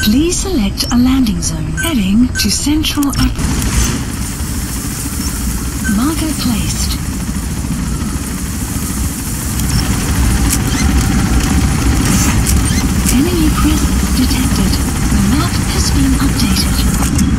Please select a landing zone. Heading to Central Marker placed. Enemy presence detected. The map has been updated.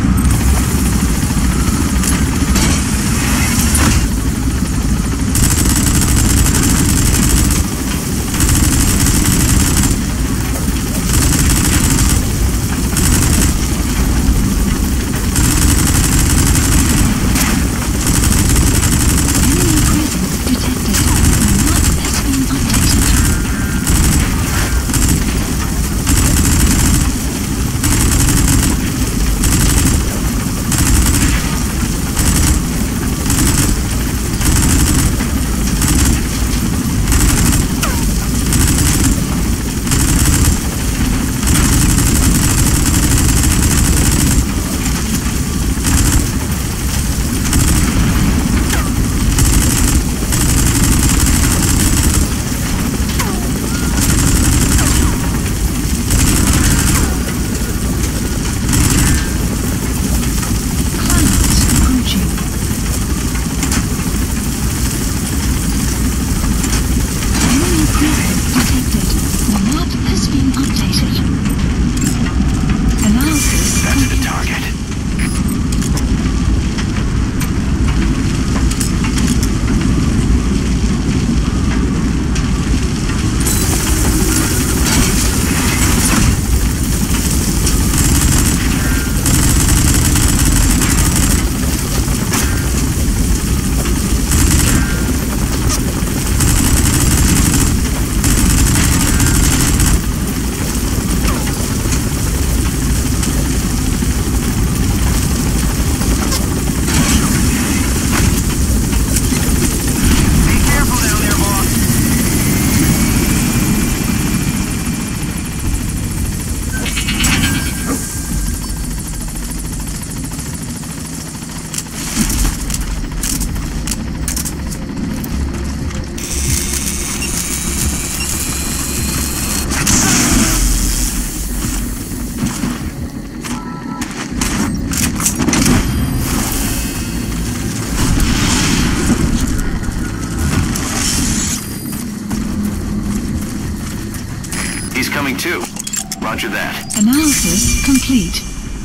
Coming too. Roger that. Analysis complete.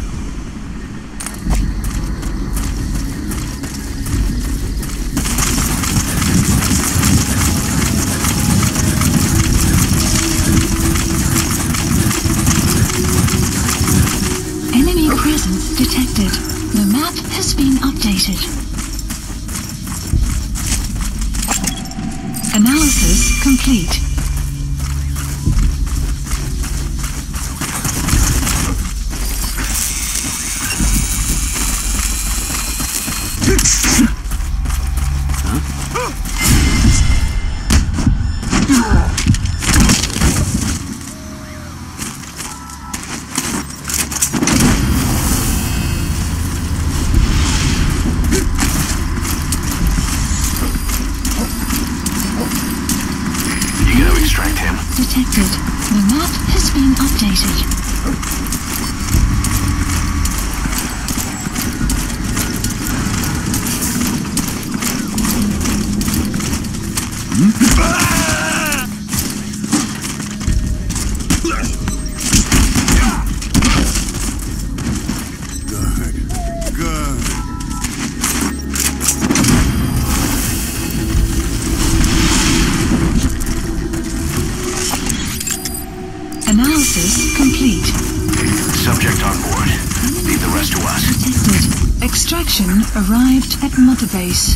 Enemy presence detected. The map has been updated. Analysis complete. Detected. The map has been updated. Analysis complete. Subject on board. Leave the rest to us. Detected. Extraction arrived at Mother Base.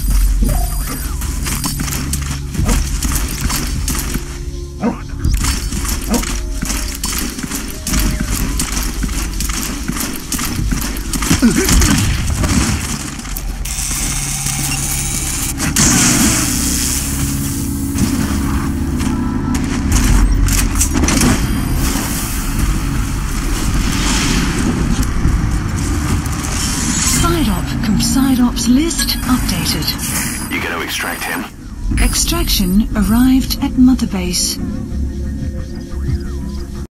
Side-ops list updated. You gonna extract him? Extraction arrived at Mother Base.